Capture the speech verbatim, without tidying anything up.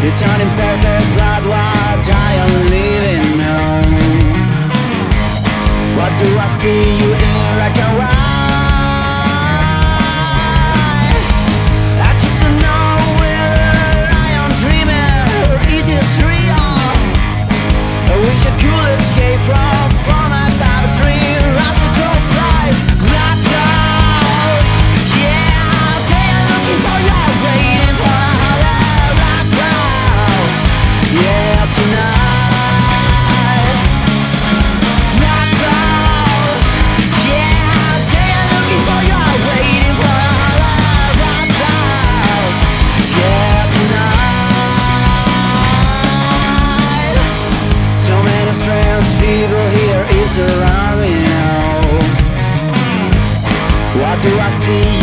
It's an imperfect blood, what I am living now. What do I see you in like a ride? I just don't know whether I am dreaming or it is real. I wish I could escape from, from my bad dream. As the crow flies, black clouds. Yeah, they are looking for you, waiting for another black clouds. Yeah, tonight, black clouds. Yeah, they are looking for you, waiting for another black clouds. Yeah, tonight. So many strange people here is around me now. What do I see?